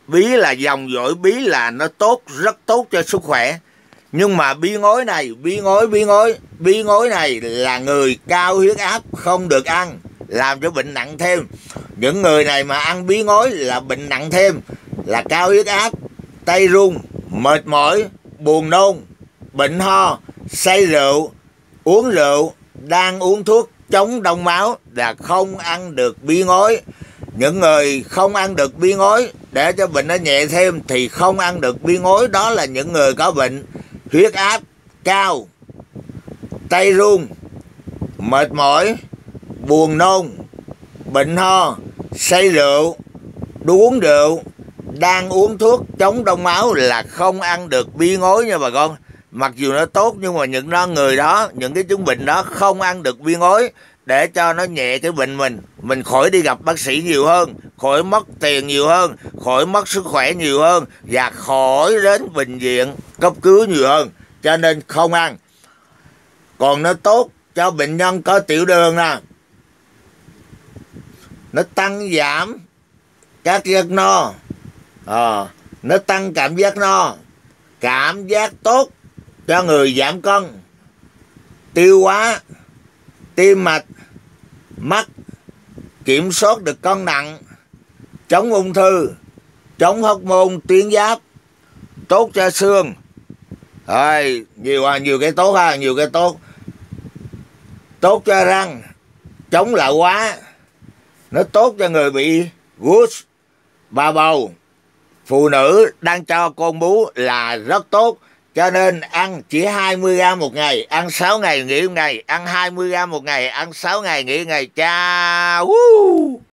bí là dòng dõi bí là nó tốt, rất tốt cho sức khỏe. Nhưng mà bí ngói này, bí ngói này là người cao huyết áp không được ăn, làm cho bệnh nặng thêm. Những người này mà ăn bí ngói là bệnh nặng thêm, là cao huyết áp, tay run, mệt mỏi, buồn nôn, bệnh ho, say rượu, uống rượu, đang uống thuốc chống đông máu là không ăn được bí ngói. Những người không ăn được bí ngói để cho bệnh nó nhẹ thêm thì không ăn được bí ngói, đó là những người có bệnh huyết áp cao, tay run, mệt mỏi, buồn nôn, bệnh ho, say rượu, uống rượu, đang uống thuốc chống đông máu là không ăn được bí ngói nha bà con. Mặc dù nó tốt nhưng mà những người đó, những cái chứng bệnh đó không ăn được bí ngói để cho nó nhẹ cái bệnh mình khỏi đi gặp bác sĩ nhiều hơn, khỏi mất tiền nhiều hơn, khỏi mất sức khỏe nhiều hơn và khỏi đến bệnh viện cấp cứu nhiều hơn, cho nên không ăn. Còn nó tốt cho bệnh nhân có tiểu đường nè, nó tăng giảm các giác no, nó tăng cảm giác no, cảm giác tốt cho người giảm cân, tiêu hóa, tim mạch, mắt, kiểm soát được cân nặng, chống ung thư, chống hormone tuyến giáp, tốt cho xương. Rồi, nhiều cái tốt ha, nhiều cái tốt. Tốt cho răng, chống lão hóa, nó tốt cho người bị gút, bà bầu, phụ nữ đang cho con bú là rất tốt. Cho nên ăn chỉ 20g một ngày, ăn 6 ngày nghỉ một ngày, ăn 20g một ngày, ăn 6 ngày nghỉ một ngày. Chà.